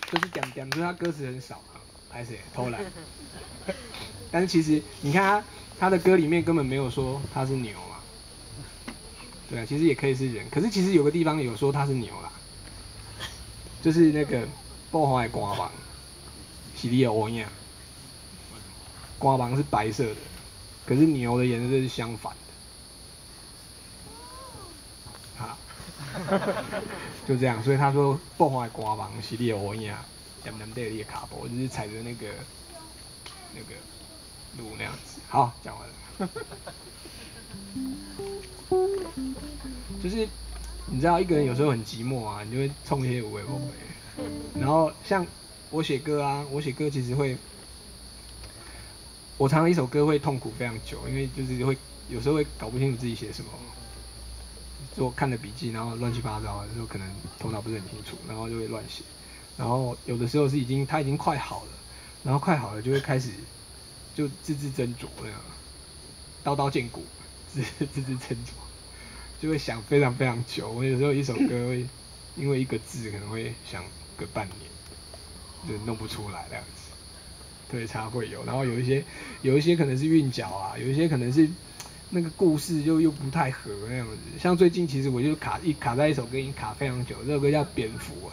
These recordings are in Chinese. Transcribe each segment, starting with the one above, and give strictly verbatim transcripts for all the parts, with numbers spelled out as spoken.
就是点点，就是他歌词很少啊，拍谁偷懒。但是其实你看他他的歌里面根本没有说他是牛嘛，对啊，其实也可以是人，可是其实有个地方有说他是牛啦，就是那个爆花的瓜芒，是你的欧样，瓜芒是白色的，可是牛的颜色是相反的，好，就这样，所以他说爆花的瓜芒是你的欧样，黏黏地的卡波，就是踩着那个那个。路那样子，好，讲完了。就是你知道，一个人有时候很寂寞啊，你就会冲一些无为不为。然后像我写歌啊，我写歌其实会，我常常一首歌会痛苦非常久，因为就是会有时候会搞不清楚自己写什么，做看的笔记，然后乱七八糟的，就可能头脑不是很清楚，然后就会乱写。然后有的时候是已经他已经快好了，然后快好了就会开始。就字字斟酌那样，刀刀见骨，字字字斟酌，就会想非常非常久。我有时候一首歌会因为一个字可能会想个半年，就弄不出来那样子，特别差会有。然后有一些有一些可能是韵脚啊，有一些可能是那个故事就又不太合那样子。像最近其实我就卡一卡在一首歌已经卡非常久，这首歌叫《蝙蝠》啊，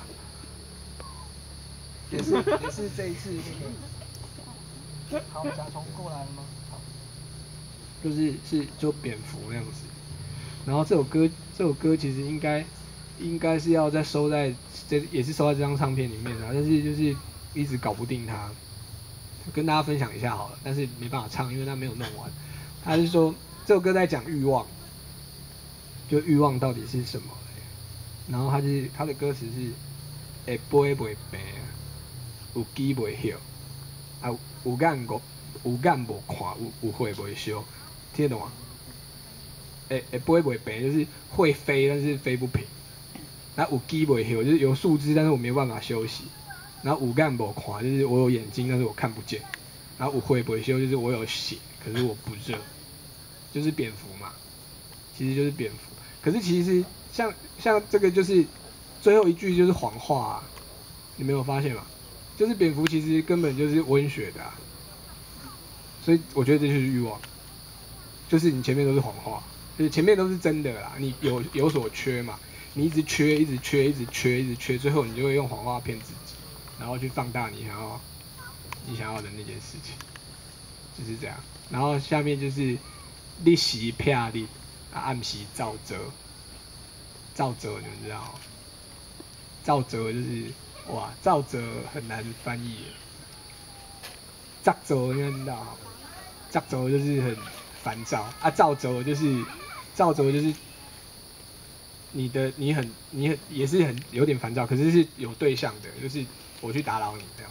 也是也是这一次那个。好，甲虫过来了吗？好，就是是就蝙蝠那样子。然后这首歌，这首歌其实应该应该是要再收在这也是收在这张唱片里面的，但是就是一直搞不定它。跟大家分享一下好了，但是没办法唱，因为它没有弄完。他是说这首歌在讲欲望，就欲望到底是什么？然后他就是他的歌词是，会飞袂平，有机袂晓。啊，有眼无有眼无看，有有血袂烧，听得懂吗？诶诶，飞袂平就是会飞，但是飞不平。那有机袂晓就是有树枝，但是我没有办法休息。然后有眼无看就是我有眼睛，但是我看不见。然后有血袂烧就是我有血，可是我不热，就是蝙蝠嘛，其实就是蝙蝠。可是其实像像这个就是最后一句就是谎话啊，你没有发现吗？就是蝙蝠其实根本就是温血的、啊，所以我觉得这就是欲望，就是你前面都是谎话，就是前面都是真的啦，你有有所缺嘛，你一直缺，一直缺，一直缺，一直缺，最后你就会用谎话骗自己，然后去放大你想要你想要的那件事情，就是这样。然后下面就是你时骗你，啊暗时造责，造责你们知道吗？造责就是。哇，沼泽很难翻译。沼泽应该知道，沼泽就是很烦躁啊，沼泽就是沼泽就是你的你很你很也是很有点烦躁，可是是有对象的，就是我去打扰你这样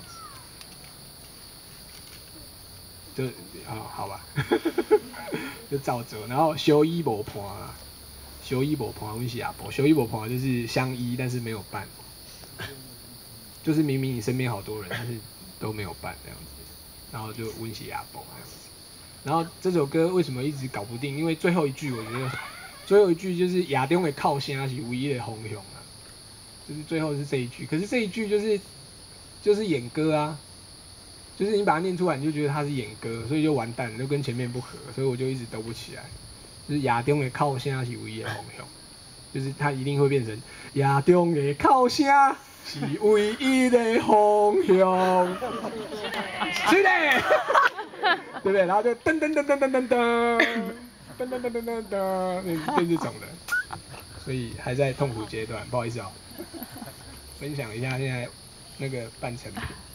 子，就啊、哦、好吧，就沼泽，然后修医无伴啊，修医无伴，阮是阿婆，修医无伴就是相依但是没有伴。就是明明你身边好多人，但是都没有办这样子，然后就温习亚崩这样子。然后这首歌为什么一直搞不定？因为最后一句我觉得，最后一句就是亚中的靠声是唯一的红熊啊，就是最后是这一句。可是这一句就是就是演歌啊，就是你把它念出来，你就觉得它是演歌，所以就完蛋了，就跟前面不合，所以我就一直兜不起来。就是亚中的靠声是唯一的红熊，就是它一定会变成亚中的靠声。是唯一的方向，是的，对不对？然后就噔噔噔噔噔噔噔，噔噔噔噔噔噔，就这种的，所以还在痛苦阶段，不好意思哦。分享一下现在那个半成品。